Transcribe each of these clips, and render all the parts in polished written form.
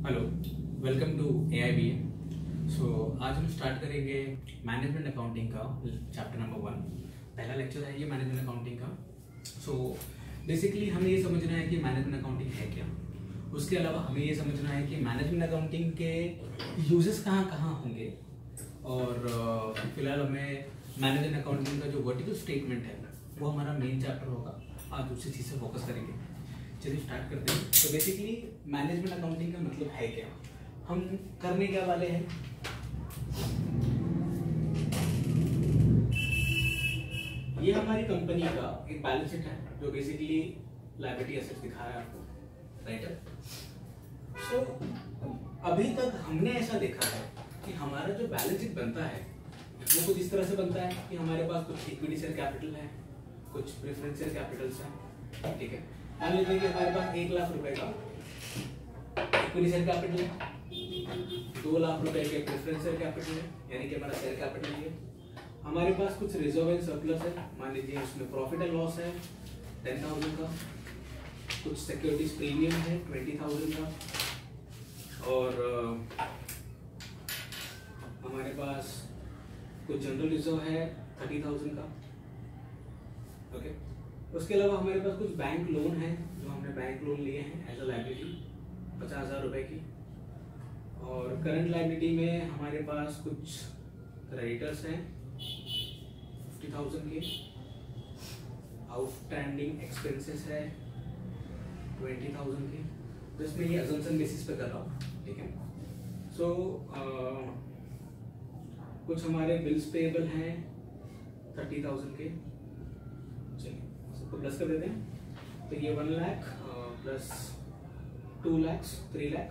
Hello, welcome to AIBA। So आज हम start करेंगे मैनेजमेंट अकाउंटिंग का चैप्टर नंबर 1। पहला लेक्चर है ये मैनेजमेंट अकाउंटिंग का। सो बेसिकली हमें ये समझना है कि मैनेजमेंट अकाउंटिंग है क्या। उसके अलावा हमें ये समझना है कि मैनेजमेंट अकाउंटिंग के यूजेस कहाँ कहाँ होंगे, और फिलहाल हमें मैनेजमेंट अकाउंटिंग का जो वर्टिकल स्टेटमेंट है वो हमारा मेन चैप्टर होगा। आज उसी चीज़ से फोकस करेंगे। चलिए स्टार्ट करते हैं। तो बेसिकली मैनेजमेंट अकाउंटिंग का मतलब है क्या, हम करने क्या वाले हैं। ये हमारी कंपनी का एक बैलेंस शीट है जो बेसिकली लायबिलिटी एसेट्स दिखा रहा है आपको, राइट है। सो अभी तक हमने ऐसा देखा है कि हमारा जो बैलेंस शीट बनता है वो कुछ इस तरह से बनता है कि हमारे पास कुछ इक्विटी शेयर कैपिटल है, कुछ प्रेफरेंस शेयर कैपिटल्स हैं, ठीक है। मान लीजिए कि हमारे पास 1 लाख रुपए का इक्विटी शेयर कैपिटल है, 2 लाख रुपए के प्रेफरेंस शेयर कैपिटल है, यानी कि हमारा शेयर कैपिटल है। हमारे पास कुछ रिजर्व एंड सरप्लस है, मान लीजिए उसमें प्रॉफिट एंड लॉस है 10,000 का, कुछ सिक्योरिटीज प्रीमियम है 20,000 का, और हमारे पास कुछ जनरल रिजर्व है 30,000 का, ओके। उसके अलावा हमारे पास कुछ बैंक लोन है जो हमने बैंक लोन लिए हैं एज अ लायबिलिटी 50,000 रुपए की, और करंट लायबिलिटी में हमारे पास कुछ क्रेडिटर्स हैं 50,000 के, आउटस्टैंडिंग एक्सपेंसेस है 20,000 के। तो इसमें ये अजम्पशन बेसिस पे कर रहा हूँ, ठीक है। सो कुछ हमारे बिल्स पेएबल हैं 30,000 के, चलिए सबको प्लस कर देते हैं। तो ये 1 lakh plus 2 lakh 3 lakh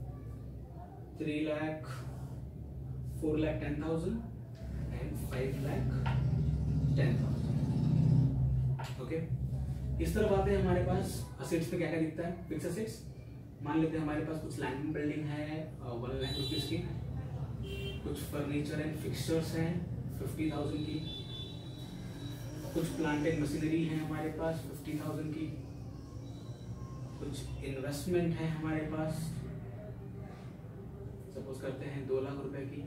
3 lakh 4 lakh 10,000 and 5 lakh 10,000, okay. इस तरह बातें हमारे पास असेट्स पे क्या क्या दिखता है, फिक्स असेट्स। मान लेते हैं हमारे पास कुछ लैंड एंड बिल्डिंग है 1 लाख रुपीज की, कुछ फर्नीचर एंड फिक्सचर्स हैं 50,000 की, कुछ प्लांट एंड मशीनरी है हमारे पास 50,000 की, कुछ इन्वेस्टमेंट है हमारे पास, सपोज करते हैं 2 लाख रुपए की।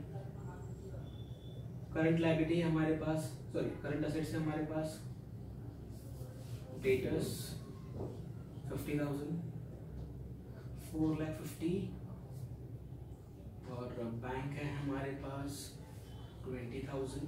करंट लायबिलिटी है हमारे पास, सॉरी करंट असेट्स है हमारे पास, डेटर्स 50,000, 4 लाख 50, और बैंक है हमारे पास 20,000,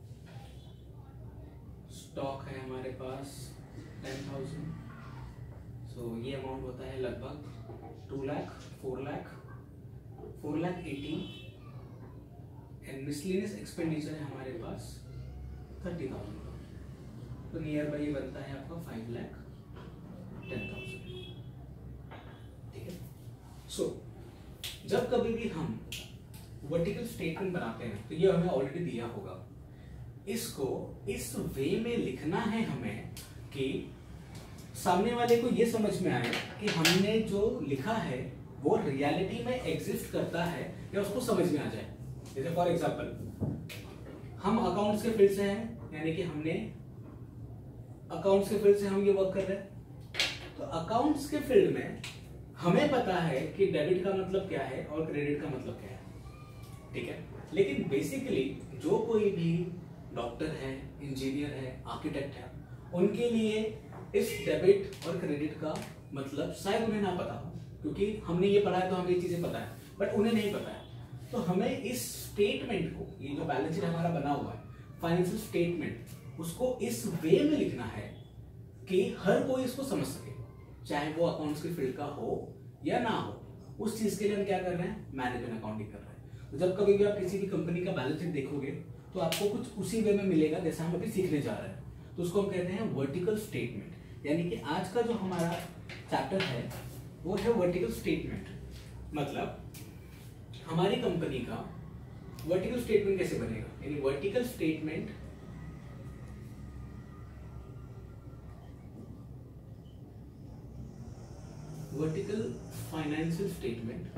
स्टॉक है हमारे पास 10,000। सो ये अमाउंट होता है लगभग 2 lakh 4 lakh 4 lakh 80, and miscellaneous expenditure है हमारे पास 30,000 का। तो नियर बाई ये बनता है आपका 5 लाख 10,000, ठीक है। सो जब कभी भी हम वर्टिकल स्टेटमेंट बनाते हैं तो ये हमें ऑलरेडी दिया होगा, इसको इस वे में लिखना है हमें कि सामने वाले को ये समझ में आए कि हमने जो लिखा है वो रियलिटी में एग्जिस्ट करता है या उसको समझ में आ जाए। जैसे फॉर एग्जांपल हम अकाउंट्स के फील्ड से हैं, यानी कि हमने अकाउंट्स के फील्ड से हम ये वर्क कर रहे हैं। तो अकाउंट्स के फील्ड में हमें पता है कि डेबिट का मतलब क्या है और क्रेडिट का मतलब क्या है, ठीक है। लेकिन बेसिकली जो कोई भी डॉक्टर है, इंजीनियर है, आर्किटेक्ट है, उनके लिए इस डेबिट और क्रेडिट का मतलब शायद उन्हें ना पता हो, क्योंकि हमने ये पढ़ा है तो हमें ये चीजें पता है, बट उन्हें नहीं पता है। तो हमें इस स्टेटमेंट को, ये जो बैलेंस शीट हमारा बना हुआ है फाइनेंशियल स्टेटमेंट, उसको इस वे में लिखना है कि हर कोई इसको समझ सके, चाहे वो अकाउंट्स के फील्ड का हो या ना हो। उस चीज के लिए हम क्या कर रहे हैं, मैनेजमेंट अकाउंटिंग कर रहे हैं। तो जब कभी भी आप किसी भी कंपनी का बैलेंस शीट देखोगे तो आपको कुछ उसी वे में मिलेगा जैसा हम अभी सीखने जा रहे हैं। तो उसको हम कहते हैं वर्टिकल स्टेटमेंट। यानी कि आज का जो हमारा चैप्टर है वो है वर्टिकल स्टेटमेंट। मतलब हमारी कंपनी का वर्टिकल स्टेटमेंट कैसे बनेगा, यानी vertical statement vertical financial statement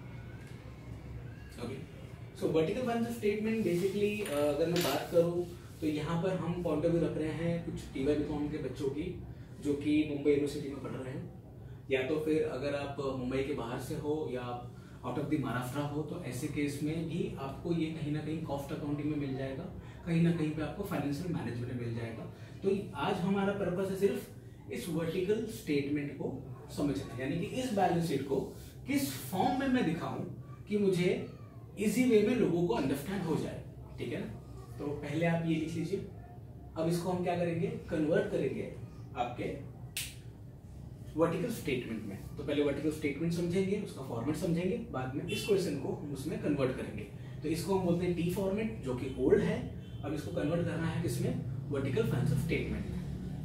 okay. So vertical financial statement basically अगर मैं बात करूं तो यहाँ पर हम पॉइंट ऑफ व्यू रख रहे हैं कुछ टीवाई बीकॉम के बच्चों की जो कि मुंबई यूनिवर्सिटी में पढ़ रहे हैं, या तो फिर अगर आप मुंबई के बाहर से हो या आउट ऑफ द महाराष्ट्र हो, तो ऐसे केस में भी आपको ये कहीं ना कहीं कॉस्ट अकाउंटिंग में मिल जाएगा, कहीं ना कहीं पे आपको फाइनेंशियल मैनेजमेंट में मिल जाएगा। तो आज हमारा पर्पस है सिर्फ इस वर्टिकल स्टेटमेंट को समझना, यानी कि इस बैलेंस शीट को किस फॉर्म में मैं दिखाऊं कि मुझे इजी वे में लोगों को अंडरस्टैंड हो जाए, ठीक है ना। तो पहले आप ये लिख लीजिए। अब इसको हम क्या करेंगे, कन्वर्ट करेंगे आपके वर्टिकल स्टेटमेंट में। तो पहले वर्टिकल स्टेटमेंट समझेंगे, उसका फॉर्मेट समझेंगे, बाद में इस क्वेश्चन को हम उसमें कन्वर्ट करेंगे। तो इसको हम बोलते हैं टी फॉर्मेट, जो कि ओल्ड है। अब इसको कन्वर्ट करना है किसमें, वर्टिकल फाइनेंशियल स्टेटमेंट में।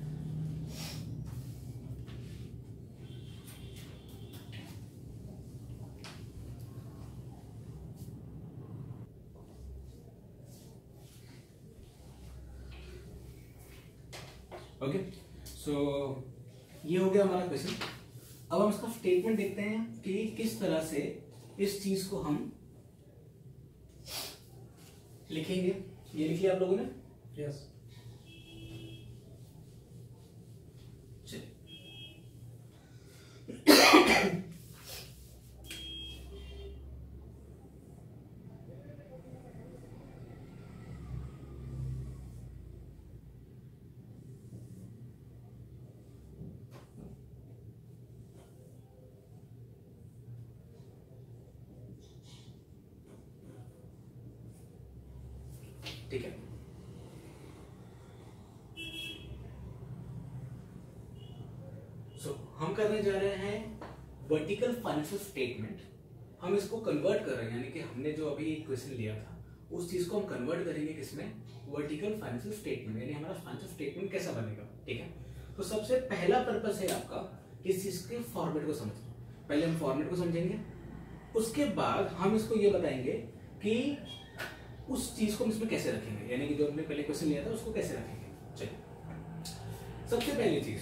ओके, सो ये हो गया हमारा क्वेश्चन। अब हम इसका स्टेटमेंट देखते हैं कि किस तरह से इस चीज को हम लिखेंगे। ये लिख लिया आप लोगों ने? यस। ठीक है, हम करने जा रहे हैं वर्टिकल फाइनेंशियल स्टेटमेंट। हम इसको कन्वर्ट कर रहे हैं, यानी कि हमने जो अभी क्वेश्चन लिया था उस चीज को हम कन्वर्ट करेंगे किसमें, वर्टिकल फाइनेंशियल स्टेटमेंट, यानी हमारा फाइनेंशियल स्टेटमेंट कैसा बनेगा। ठीक है, तो सबसे पहला पर्पस है आपका इस चीज के फॉर्मेट को समझना। पहले हम फॉर्मेट को समझेंगे, उसके बाद हम इसको ये बताएंगे कि उस चीज को हम इसमें कैसे रखेंगे, यानी कि जो हमने पहले क्वेश्चन लिया था उसको कैसे रखेंगे। चलिए, सबसे पहली चीज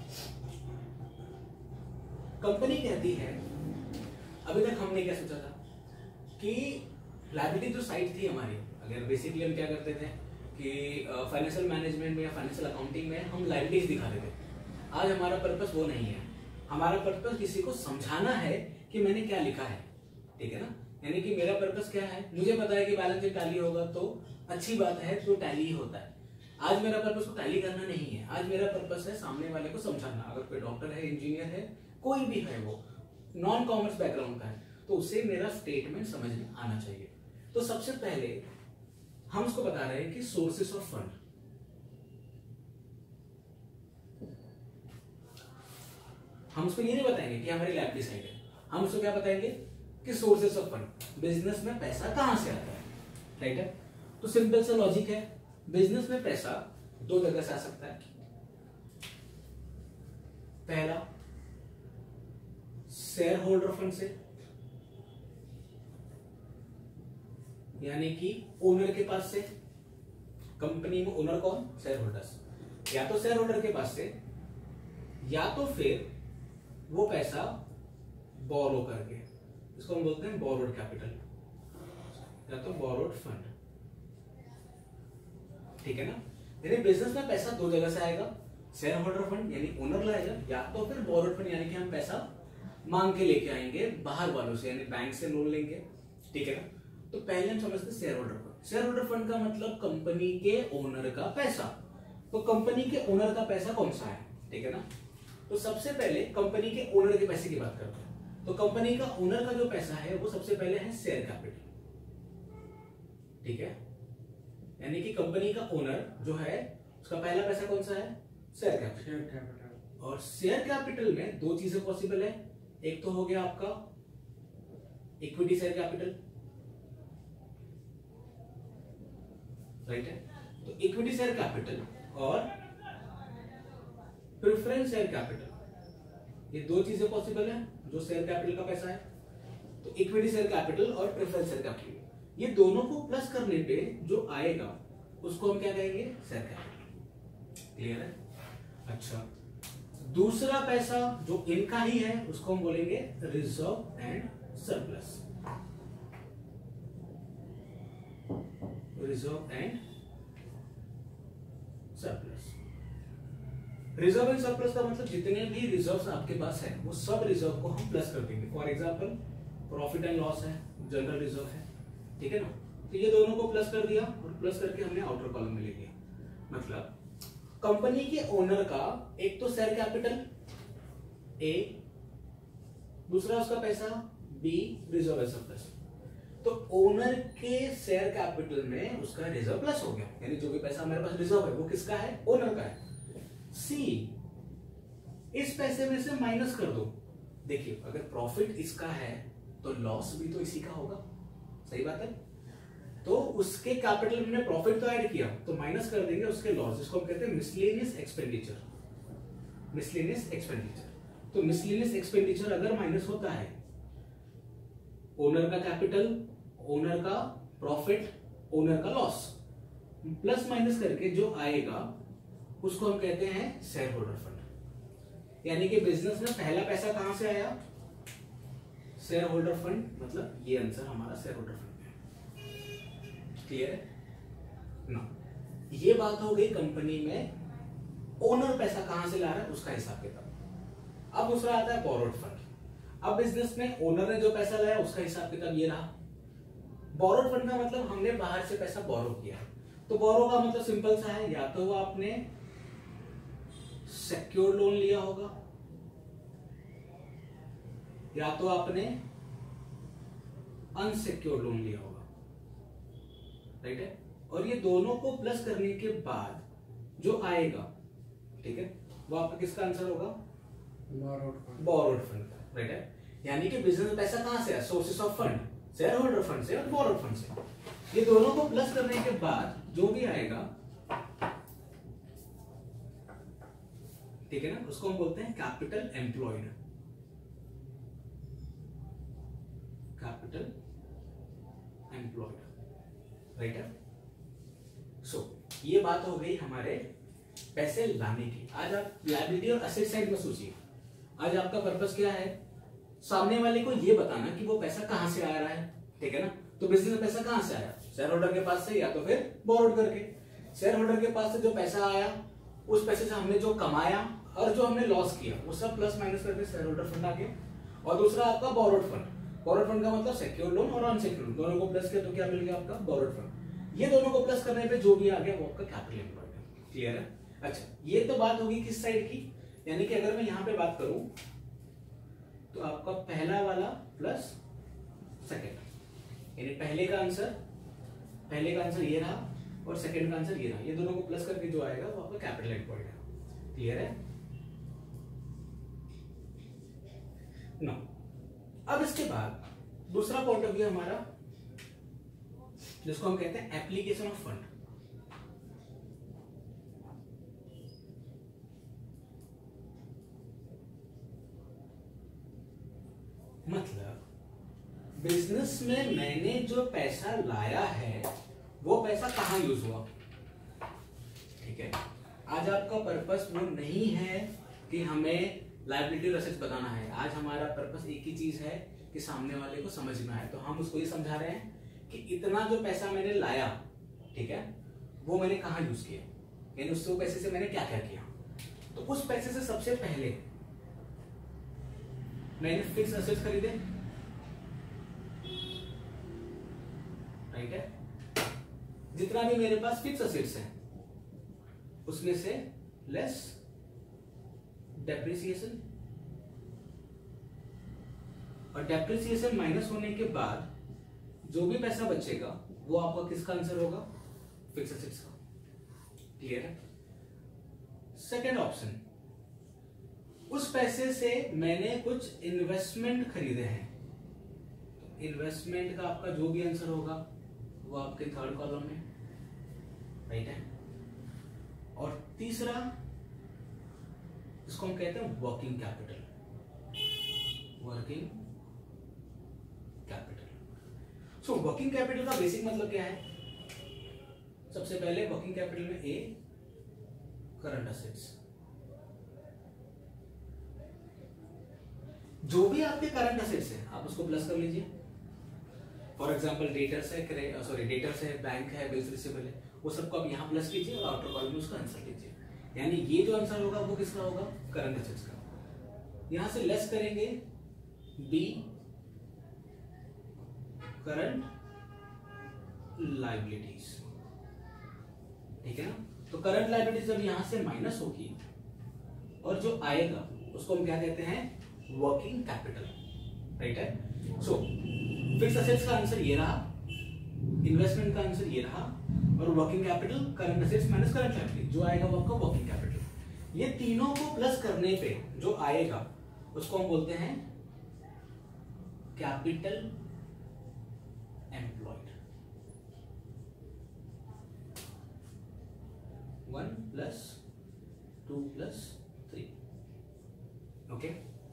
कंपनी कहती है, अभी तक हमने क्या सोचा था कि लायबिलिटी जो साइड थी हमारी, अगर बेसिकली हम क्या करते थे कि फाइनेंशियल मैनेजमेंट में या फाइनेंशियल अकाउंटिंग में हम लायबिलिटीज दिखाते थे। आज हमारा पर्पस वो नहीं है, हमारा पर्पस किसी को समझाना है कि मैंने क्या लिखा है। ठीक है ना, यानी कि मेरा पर्पस क्या है, मुझे पता है कि बैलेंस शीट टैली होगा तो अच्छी बात है, तो टैली ही होता है। आज मेरा पर्पस को टैली करना नहीं है, आज मेरा पर्पस है सामने वाले को समझाना। अगर कोई डॉक्टर है, इंजीनियर है, कोई भी है, वो नॉन कॉमर्स बैकग्राउंड का है, तो उसे मेरा स्टेटमेंट समझ में आना चाहिए। तो सबसे पहले हम उसको बता रहे हैं कि सोर्सेस ऑफ फंड। हम उसको ये नहीं बताएंगे कि हमारी लायबिलिटी साइड है, हम उसको क्या बताएंगे कि सोर्सेस ऑफ फंड, बिजनेस में पैसा कहां से आता है। राइट है, तो सिंपल सा लॉजिक है, बिजनेस में पैसा दो जगह से आ सकता है। पहला शेयर होल्डर फंड से, यानी कि ओनर के पास से। कंपनी में ओनर कौन, शेयर होल्डर्स, या तो शेयर होल्डर के पास से, या तो फिर वो पैसा बोरो करके, इसको हम बोलते हैं बोरोड कैपिटल, या तो बोरोड फंड। ठीक है ना, यानी बिजनेस में पैसा दो जगह से आएगा, शेयर होल्डर फंड यानी ओनर लाएगा, या तो फिर बोरोड फंड यानी कि हम पैसा मांग के लेके आएंगे बाहर वालों से, यानी बैंक से लोन लेंगे। ठीक है ना, तो पहले हम समझते shareholder fund. Shareholder fund का मतलब कंपनी के ओनर का पैसा। तो कंपनी के ओनर का पैसा कौन सा है, ठीक है ना। तो सबसे पहले कंपनी के ओनर के पैसे की बात करते हैं। तो कंपनी का ओनर का जो पैसा है वो सबसे पहले है शेयर कैपिटल। ठीक है, यानी कि कंपनी का ओनर जो है उसका पहला पैसा कौन सा है, शेयर कैपिटल। और शेयर कैपिटल में दो चीजें पॉसिबल है, एक तो हो गया आपका इक्विटी शेयर कैपिटल, राइट है। तो इक्विटी शेयर कैपिटल और प्रेफरेंस शेयर कैपिटल, ये दो चीजें पॉसिबल है जो शेयर कैपिटल का पैसा है। तो इक्विटी शेयर कैपिटल और प्रेफरेंस शेयर कैपिटल, ये दोनों को प्लस करने पे जो आएगा उसको हम क्या कहेंगे, शेयर कैपिटल। क्लियर है। अच्छा, दूसरा पैसा जो इनका ही है उसको हम बोलेंगे reserve and surplus. Reserve and reserve and surplus का मतलब जितने भी रिजर्व्स आपके पास है वो सब रिजर्व को हम प्लस कर देंगे। For example profit and loss है, जनरल रिजर्व है, ठीक है ना, तो ये दोनों को प्लस कर दिया और प्लस करके हमने आउटर कॉलम में ले लिया। मतलब कंपनी के ओनर का एक तो शेयर कैपिटल ए, दूसरा उसका पैसा बी, रिजर्व एंड सरप्लस। तो ओनर के शेयर कैपिटल में उसका रिजर्व प्लस हो गया, यानी जो भी पैसा हमारे पास रिजर्व है वो किसका है, ओनर का है। सी, इस पैसे में से माइनस कर दो। देखिए अगर प्रॉफिट इसका है तो लॉस भी तो इसी का होगा, सही बात है। तो उसके कैपिटल में प्रॉफिट तो ऐड किया तो माइनस कर देंगे उसके लॉस, जिसको हम कहते हैं मिसलेनियस एक्सपेंडिचर। मिसलेनियस एक्सपेंडिचर, तो मिसलेनियस एक्सपेंडिचर अगर माइनस होता है, ओनर का कैपिटल, ओनर का प्रॉफिट, ओनर का लॉस, प्लस माइनस करके जो आएगा उसको हम कहते हैं शेयर होल्डर फंड। यानी कि बिजनेस में पहला पैसा कहां से आया, शेयर होल्डर फंड, मतलब ये आंसर हमारा शेयर होल्डर फंड में। क्लियर है ना। ये बात हो गई कंपनी में ओनर पैसा कहां से ला रहा है उसका हिसाब किताब। अब दूसरा आता है बोरोड फंड। अब बिजनेस में ओनर ने जो पैसा लाया उसका हिसाब किताब ये रहा। बोरोड फंड का मतलब हमने बाहर से पैसा बोरो किया। तो बोरो का मतलब सिंपल सा है, या तो वो आपने सिक्योर लोन लिया होगा या तो आपने अनसिक्योर लोन लिया होगा, राइट है। और ये दोनों को प्लस करने के बाद जो आएगा, ठीक है, वो आपका किसका आंसर होगा, बोरोड फंड का, राइट है। यानी कि बिजनेस में पैसा कहां से है, sources of fund, shareholder fund से और बोरोड फंड से। ये दोनों को प्लस करने के बाद जो भी आएगा, ठीक है ना, उसको हम बोलते हैं capital employed. Capital employed, right है। सो ये बात हो गई हमारे पैसे लाने की। आज आप लायबिलिटी और एसेट साइड में सोचिए। आज आपका पर्पस क्या है, सामने वाले को ये बताना कि वो पैसा कहां से आ रहा है, ठीक है ना। तो बिजनेस में पैसा कहां से आया, शेयर होल्डर के पास से या तो फिर बोरोड करके। शेयर होल्डर के पास से जो पैसा आया, उस पैसे से हमने जो कमाया और जो हमने लॉस किया वो सब प्लस माइनस करके शेयर होल्डर फंड आ गया। और दूसरा आपका बोरोड फंड। बोरोड फंड का मतलब सिक्योर लोन और अनसिक्योर लोन, दोनों को प्लस किया तो क्या मिल गया आपका, बोरोड फंड। ये दोनों को प्लस करने पे जो भी आ गया वो आपका कैपिटल एम्प्लॉयड है। क्लियर है। अच्छा, ये तो बात होगी किस साइड की, यानी कि अगर मैं यहां पे बात करूं तो आपका पहला वाला प्लस सेकंड, यानी पहले का आंसर ये रहा और सेकंड का आंसर ये रहा। ये दोनों को प्लस करके जो आएगा वो आपका कैपिटल एम्प्लॉयड है। क्लियर है ना। अब इसके बाद दूसरा पॉइंट ऑफ व्यू हमारा, जिसको हम कहते हैं एप्लीकेशन ऑफ फंड। मतलब बिजनेस में मैंने जो पैसा लाया है वो पैसा कहां यूज हुआ, ठीक है। आज आपका पर्पस वो नहीं है कि हमें लायबिलिटी और एसेट्स बताना है। आज हमारा पर्पस एक ही चीज है कि सामने वाले को समझ में आए। तो हम उसको ये समझा रहे हैं कि इतना जो पैसा मैंने लाया, ठीक है, वो मैंने कहां यूज किया, यानी उस पैसे से मैंने क्या क्या किया। तो उस पैसे से सबसे पहले मैंने फिक्स एसेट्स खरीदे, राइट है। जितना भी मेरे पास फिक्स एसेट्स है उसमें से लेस डेप्रिसिएशन, और डेप्रिसिएशन माइनस होने के बाद जो भी पैसा बचेगा वो आपका किसका आंसर होगा, फिक्स एसेट्स का। क्लियर है। सेकेंड ऑप्शन, उस पैसे से मैंने कुछ इन्वेस्टमेंट खरीदे हैं। तो इन्वेस्टमेंट का आपका जो भी आंसर होगा वो आपके थर्ड कॉलम में, राइट है। और तीसरा, इसको हम कहते हैं working capital. Working capital. So working capital का बेसिक मतलब क्या है, सबसे पहले वर्किंग कैपिटल में ए करंट एसेट्स, जो भी आपके करंट एसेट्स है आप उसको प्लस कर लीजिए। फॉर एग्जांपल डेटर्स है, डेटर्स है, बैंक है, बिल्स रिसीवेबल है, वो सबको आप यहां प्लस कीजिए और आउटर कॉलम में उसका आंसर लीजिए। यानी ये जो आंसर होगा वो किसका होगा, करंट एसेट्स का। यहां से लेस करेंगे बी करंट लायबिलिटीज, ठीक है ना। तो करंट लायबिलिटीज जब यहां से माइनस होगी और जो आएगा उसको हम क्या कहते हैं, वर्किंग कैपिटल, राइट है। सो फिक्स एसेट्स का आंसर ये रहा, इन्वेस्टमेंट का आंसर ये रहा, और working capital current assets minus current liability, जो आएगा वो आपका वर्किंग कैपिटल। ये तीनों को प्लस करने पे जो आएगा उसको हम बोलते हैं कैपिटल एम्प्लॉयड। 1 + 2 + 3, ओके।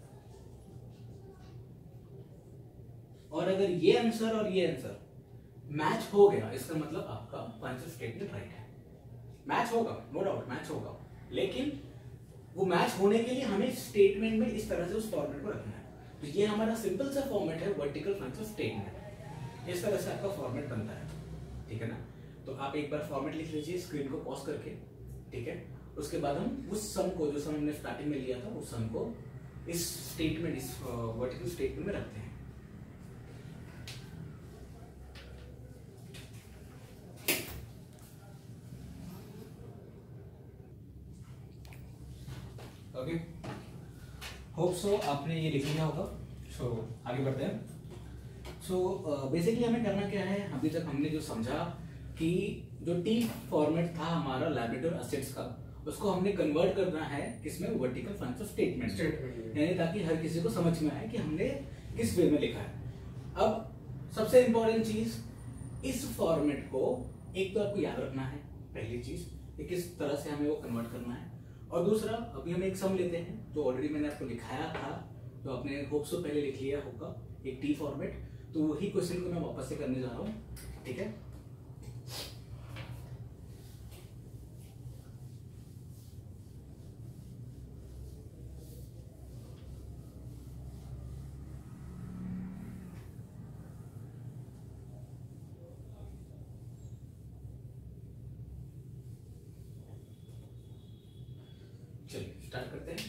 और अगर ये आंसर और ये आंसर मैच हो गया, इसका मतलब आपका फाइनेंशियल स्टेटमेंट राइट है। मैच होगा, नो डाउट मैच होगा, लेकिन वो मैच होने के लिए हमें स्टेटमेंट में इस तरह से उस फॉर्मेट को रखना है। तो ये हमारा सिंपल सा फॉर्मेट है, वर्टिकल फाइनेंशियल स्टेटमेंट। इस तरह से आपका फॉर्मेट बनता है, ठीक है ना। तो आप एक बार फॉर्मेट लिख लीजिए स्क्रीन को पॉज करके, ठीक है। उसके बाद हम उस सम को, जो सम हमने स्टार्टिंग में लिया था, उस सम को इस स्टेटमेंट, इस वर्टिकल स्टेटमेंट में रखते हैं। ओके, होप सो आपने ये लिख लिया होगा। सो आगे बढ़ते हैं। सो बेसिकली हमें करना क्या है, अभी तक हमने जो समझा कि जो टी फॉर्मेट था हमारा लायबिलिटी और एसेट्स का, उसको हमने कन्वर्ट करना है किसमें, वर्टिकल फाइनेंशियल स्टेटमेंट, यानी ताकि हर किसी को समझ में आए कि हमने किस वे में लिखा है। अब सबसे इंपॉर्टेंट चीज, इस फॉर्मेट को एक तो आपको याद रखना है, पहली चीज कि किस तरह से हमें वो कन्वर्ट करना है। और दूसरा, अभी हम एक सम लेते हैं जो ऑलरेडी मैंने आपको लिखाया था, तो आपने होप सो पहले लिख लिया होगा, एक टी फॉर्मेट। तो वही क्वेश्चन को मैं वापस से करने जा रहा हूँ, ठीक है। चलिए स्टार्ट करते हैं।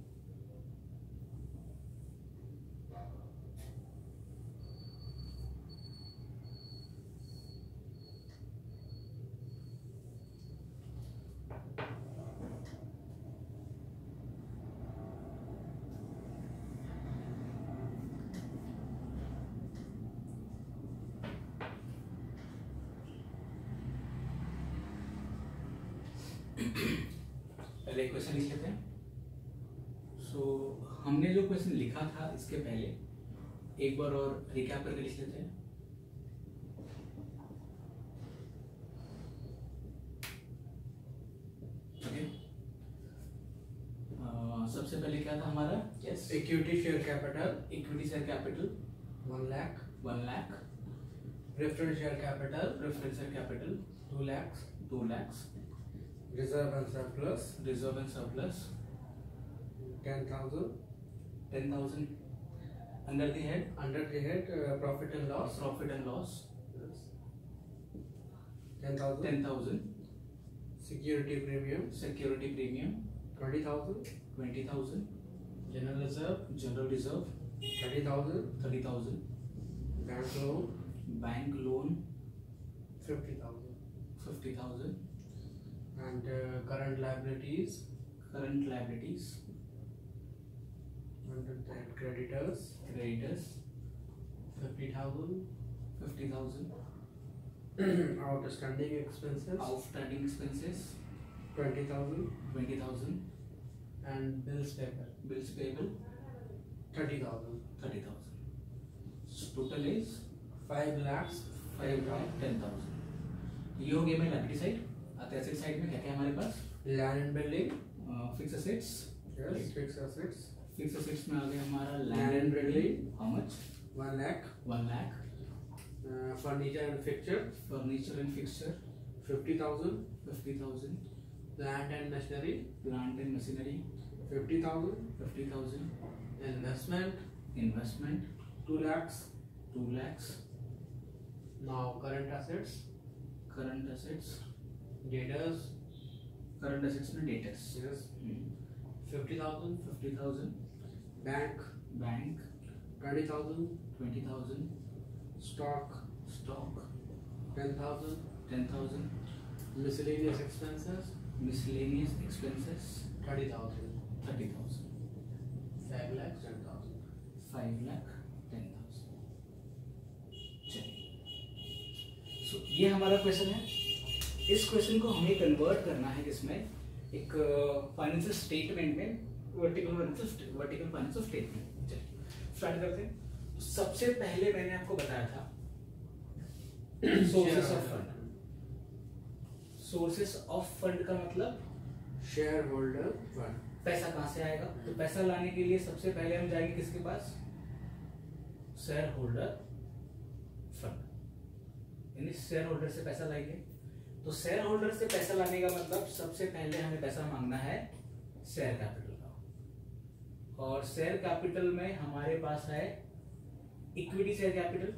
पहले एक क्वेश्चन लिख लेते हैं। सो हमने जो क्वेश्चन लिखा था इसके पहले एक बार और रिकैप करके लिख लेते हैं। ओके, सबसे पहले क्या था हमारा, yes, equity share capital equity share capital 1 lakh, 1 lakh, preference share capital preference share capital 2 lakhs, 2 lakhs, reserve and surplus reserve and surplus 10,000, 10,000, under the head under the head profit and loss profit and loss 10,000, 10,000, security premium security premium 20,000, 20,000, general reserve general reserve 30,000, 30,000, bank loan bank loan 50,000, 50,000, and current liabilities current liabilities, under that creditors creditors 50,000, 50,000, outstanding expenses outstanding expenses 20,000, 20,000, and bills payable bills payable 30,000. 30,000. So total is 5 lakhs 5 lakh 10,000. ये हो गया मेरा liability side. आते asset side में क्या क्या है हमारे पास, land and building, fix assets, yes, fixed assets fix assets में आ गया हमारा Land land and and building. Building, how much, 1 lakh, 1 lakh, furniture and fixture furniture and fixture 50,000, 50,000, plant and machinery plant and machinery 50,000, 50,000, investment investment 2 lakhs. 2 lakhs, Now current assets, current assets, debtors current assets में debtors. Yes. 50,000. 50,000 Bank. Bank, 20,000. 20,000 Stock. Stock, 10,000. 10,000 Miscellaneous expenses. Miscellaneous expenses, 30,000. 30,000 5 lakhs. 10,000. 5,10,000। चलिए, सो ये हमारा question है। इस question को हमें convert करना है किसमें, एक फाइनेंशियल स्टेटमेंट में, वर्टिकल फाइनेंशियल स्टेटमेंट। चलिए स्टार्ट करते हैं। सबसे पहले मैंने आपको बताया था sources of fund. Sources of fund का मतलब Shareholder fund. पैसा कहां से आएगा। तो पैसा लाने के लिए सबसे पहले हम जाएंगे किसके पास, शेयर होल्डर फंड, यानी शेयर होल्डर से पैसा लाएंगे। तो शेयर होल्डर से पैसा लाने का मतलब सबसे पहले हमें पैसा मांगना है शेयर कैपिटल का, और शेयर कैपिटल में हमारे पास है equity share capital.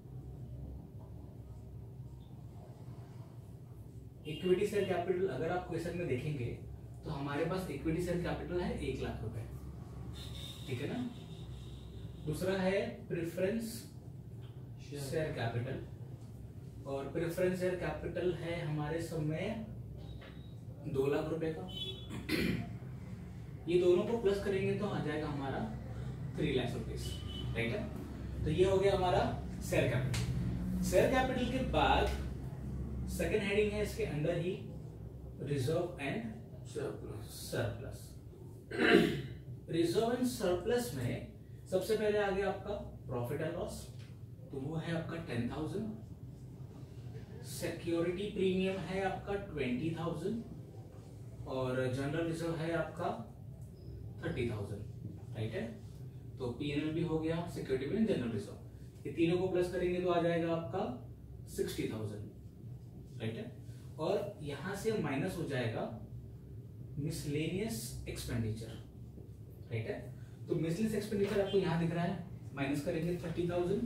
Equity share capital अगर आप क्वेश्चन में देखेंगे तो हमारे पास इक्विटी शेयर कैपिटल है 1 लाख रुपए, ठीक है ना। दूसरा है प्रेफरेंस शेयर कैपिटल, और प्रेफरेंस शेयर कैपिटल है हमारे सब में 2 लाख रुपए का। ये दोनों को प्लस करेंगे तो आ जाएगा हमारा 3 लाख रुपीज, राइट है। तो ये हो गया हमारा शेयर कैपिटल। शेयर कैपिटल के बाद सेकेंड हेडिंग है इसके अंदर ही reserve and surplus. Reserve and surplus में सबसे पहले आ गया आपका प्रॉफिट एंड लॉस, तो वो है आपका 10,000। सिक्योरिटी प्रीमियम है आपका 20,000, और जनरल रिजर्व है आपका 30,000, राइट है। तो पीएनएल भी हो गया, सिक्योरिटी प्रीमियम, जनरल रिजर्व, ये तीनों को प्लस करेंगे तो आ जाएगा आपका 60,000, राइट है। और यहां से माइनस हो जाएगा मिसलेनियस एक्सपेंडिचर, राइट है। तो मिसलेनियस एक्सपेंडिचर आपको यहां दिख रहा है, माइनस करेंगे 30,000।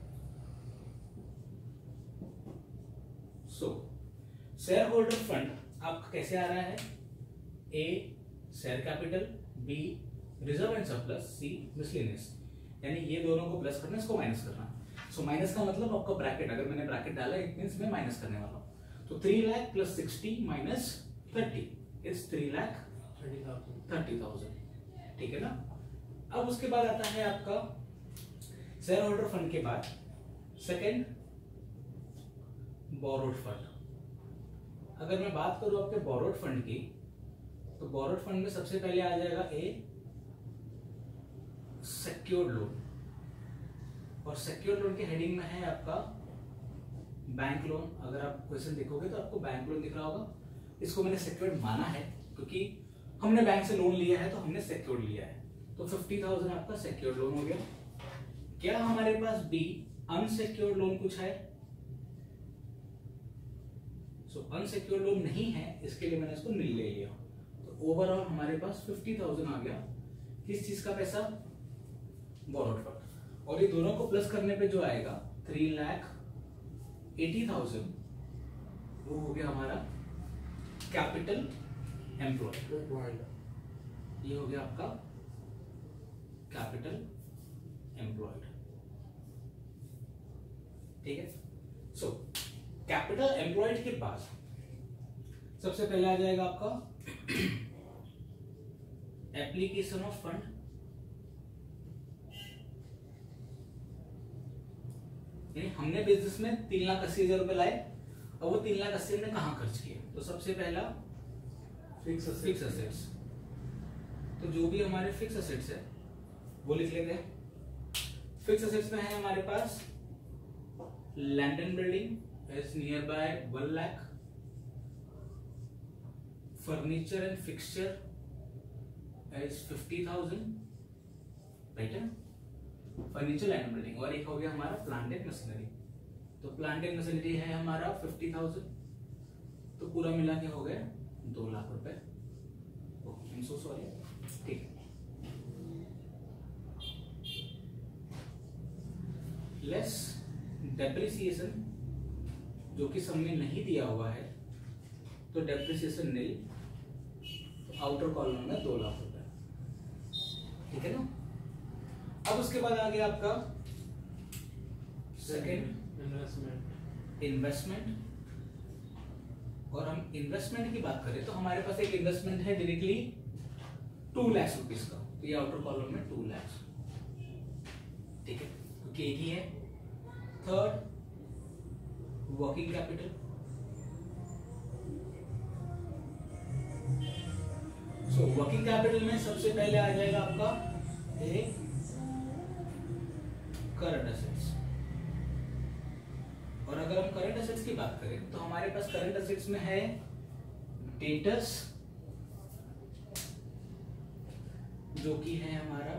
सो शेयर होल्डर फंड आपका कैसे आ रहा है, A share capital, B reserve and surplus, C miscellaneous, यानी ये दोनों को प्लस करना, इसको माइनस करना। सो माइनस का मतलब आपका ब्रैकेट, अगर मैंने ब्रैकेट डाला इट मींस मैं माइनस करने वाला हूं। तो 3 लाख प्लस 60 माइनस 30 इज 3,30,000, ठीक है ना। अब उसके बाद आता है आपका शेयर होल्डर फंड के बाद सेकंड बोरोड फंड। अगर मैं बात करूं आपके बोरोड फंड की, तो बोरोड फंड में सबसे पहले आ जाएगा ए सिक्योर्ड लोन, और सिक्योर्ड लोन के हेडिंग में है आपका बैंक लोन। अगर आप क्वेश्चन देखोगे तो आपको बैंक लोन दिख रहा होगा। इसको मैंने सिक्योर्ड माना है क्योंकि हमने बैंक से लोन लिया है, तो हमने सिक्योर्ड लिया है। तो 50,000 आपका सिक्योर्ड लोन हो गया। क्या हमारे पास बी अनसिक्योर्ड लोन कुछ है? सो अनसिक्योर्ड लोन नहीं है, इसके लिए मैंने इसको नील ले लिया। तो ओवरऑल हमारे पास 50,000 आ गया। किस चीज का पैसा? Borrowed fund. और ये दोनों को प्लस करने पे जो आएगा 3,80,000, वो हो गया हमारा कैपिटल एम्प्लॉयड। ये हो गया आपका कैपिटल एम्प्लॉयड, ठीक है। सो कैपिटल एम्प्लॉयड के बाद सबसे पहले आ जाएगा आपका एप्लीकेशन ऑफ फंड। यानी हमने बिजनेस में 3,80,000 रुपए लाए, और वो 3,80,000 ने कहां खर्च किए? तो सबसे पहला फिक्स असेट्स। तो जो भी हमारे फिक्स असेट्स है वो लिख लेते हैं। फिक्स असेट्स में है हमारे पास land and building is near by 1 lakh, furniture and fixture is 50,000, right है। फर्नीचर लैंड बिल्डिंग, और एक हो गया हमारा प्लांट एंड मशीनरी। तो प्लांट एंड मशीनरी है हमारा 50,000, तो पूरा मिला के हो गया 2 लाख रुपए। आई एम सो सॉरी, ठीक है। लेस डेप्रिसिएशन, जो कि सम में नहीं दिया हुआ है, तो डेप्रिसिएशन नील, आउटर कॉलम में 2 लाख रुपए, ठीक है ना। अब उसके बाद आ गया आपका सेकेंड इन्वेस्टमेंट। और हम इन्वेस्टमेंट की बात करें तो हमारे पास एक इन्वेस्टमेंट है डायरेक्टली 2 लाख रुपीस का, तो ये आउटर कॉलम में 2 लाख, ठीक है, क्योंकि एक ही है। Third working capital, so working capital में सबसे पहले आ जाएगा आपका एक करंट एसेट्स। और अगर हम करंट एसेट्स की बात करें तो हमारे पास करंट एसेट्स में है डेटर्स, जो कि है हमारा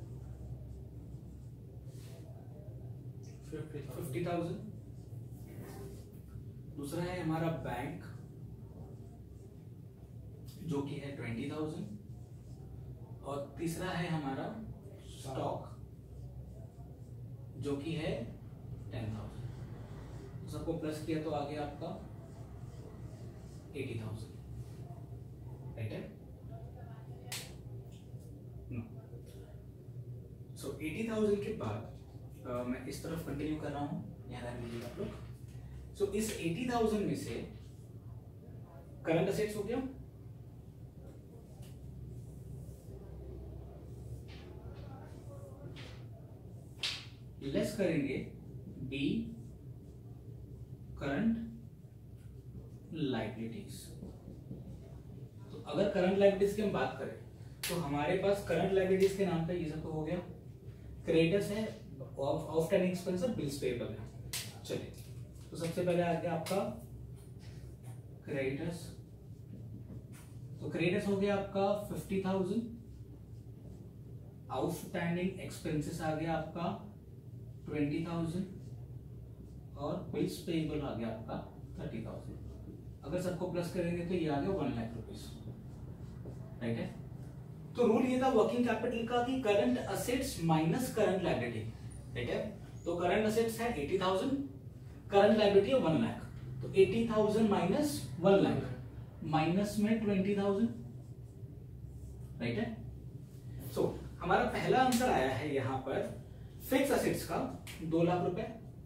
50,000। दूसरा है हमारा बैंक, जो कि है 20,000। और तीसरा है हमारा स्टॉक, जो कि है 10,000। सबको प्लस किया तो आ गया आपका 80,000, राइट है। सो 80,000 के बाद मैं इस तरफ कंटिन्यू कर रहा हूं, ध्यान रखिएगा आप लोग। सो इस 80,000 में से करंट असेट्स हो गया, लेस करेंगे बी करंट लायबिलिटीज। तो अगर करंट लायबिलिटीज की हम बात करें तो हमारे पास करंट लायबिलिटीज के नाम पे ये सब तो हो गया। क्रेडिटर्स है, आउटस्टैंडिंग एक्सपेंस और बिल्स पेएबल है। चलिए, तो सबसे पहले आ गया आपका क्रेडिटर्स। तो क्रेडिटर्स हो गया आपका 50,000। आउटस्टैंडिंग एक्सपेंसेस आ गया आपका 20,000 और बिल्स पेएबल आ गया आपका 30,000। अगर सबको प्लस करेंगे तो ये आ गया 1 लाख रुपीस, राइट है। तो रूल ये था वर्किंग कैपिटल का कि current assets minus current liability, right है। तो करंट असेट्स है 80,000, करंट लायबिलिटी है 1 लाख। तो 80,000 माइनस 1 लाख, माइनस में 20,000, राइट है। सो हमारा पहला आंसर आया है यहां पर फिक्स असेट्स का 2 लाख रुपए,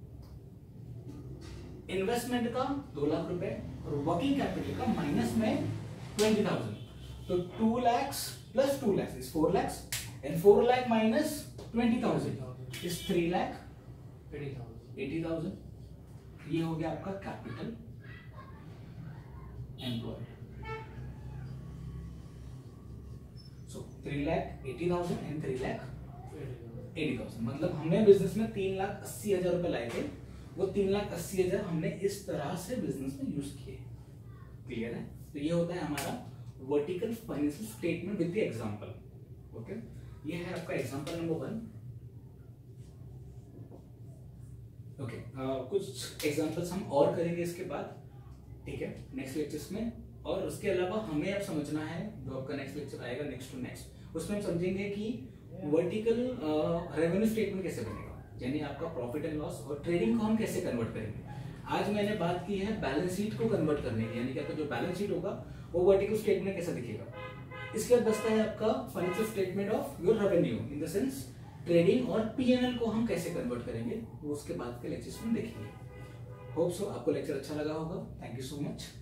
इन्वेस्टमेंट का 2 लाख रुपए और वर्किंग कैपिटल का माइनस में 20,000। तो 2 lakhs plus 2 lakhs is 4 lakhs and 4 lakh minus 20,000 is 3 lakh 80,000। ये हो गया आपका कैपिटल एम्प्लॉयड। सो 3,80,000 and 3,80,000, मतलब हमने बिजनेस में 3,80,000 रुपए लाए थे, वो 3,80,000 हमने इस तरह से बिजनेस में यूज किए। क्लियर है। तो ये होता है हमारा vertical financial statement with the example. Okay, ये है आपका एग्जांपल नंबर 1। ओके, कुछ एग्जांपल्स हम और करेंगे इसके बाद, ठीक है, नेक्स्ट लेक्चर्स में। और उसके अलावा हमें अब समझना है, जो आपका नेक्स्ट लेक्चर आएगा नेक्स्ट टू नेक्स्ट, उसमें हम समझेंगे कि वर्टिकल रेवेन्यू स्टेटमेंट कैसे बनेगा, यानी आपका प्रॉफिट एंड लॉस और ट्रेडिंग को हम कैसे कन्वर्ट करेंगे। आज मैंने बात की है बैलेंस शीट को कन्वर्ट करने की, यानी कि आपका जो बैलेंस शीट होगा वो वर्टिकल स्टेटमेंट कैसा दिखेगा। इसके बाद बचता है आपका financial statement of your revenue, in the sense trading और पीएनएल को हम कैसे कन्वर्ट करेंगे, वो उसके बाद के लेक्चर्स में देखेंगे। होप सो आपको लेक्चर अच्छा लगा होगा। Thank you so much.